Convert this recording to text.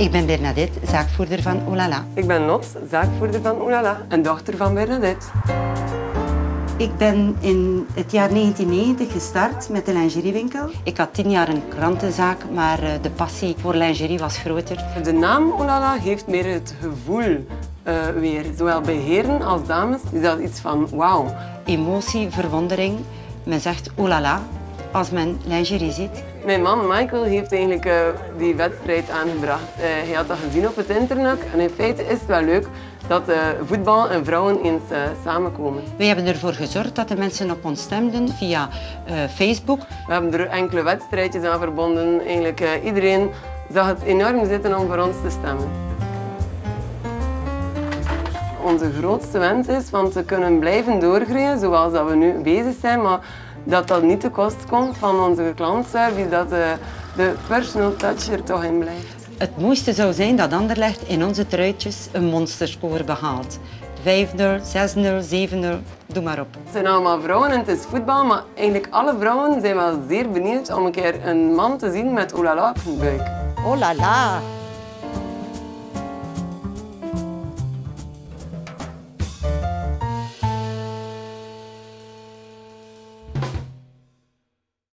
Ik ben Bernadette, zaakvoerder van Ohlala. Ik ben Lot, zaakvoerder van Ohlala en dochter van Bernadette. Ik ben in het jaar 1990 gestart met de lingeriewinkel. Ik had 10 jaar een krantenzaak, maar de passie voor lingerie was groter. De naam Ohlala geeft meer het gevoel weer. Zowel bij heren als dames is dat iets van wauw. Emotie, verwondering. Men zegt Ohlala als men lingerie ziet. Mijn man Michael heeft eigenlijk die wedstrijd aangebracht. Hij had dat gezien op het internet en in feite is het wel leuk dat voetbal en vrouwen eens samenkomen. Wij hebben ervoor gezorgd dat de mensen op ons stemden via Facebook. We hebben er enkele wedstrijdjes aan verbonden. Eigenlijk iedereen zag het enorm zitten om voor ons te stemmen. Onze grootste wens is want we kunnen blijven doorgroeien zoals dat we nu bezig zijn, maar dat niet te kost komt van onze klantservice, dat de personal touch er toch in blijft. Het mooiste zou zijn dat Anderlecht in onze truitjes een monsterscore behaalt. 5-0, 6-0, 7-0, doe maar op. Het zijn allemaal vrouwen en het is voetbal, maar eigenlijk alle vrouwen zijn wel zeer benieuwd om een keer een man te zien met Ohlala op hun buik. Ohlala!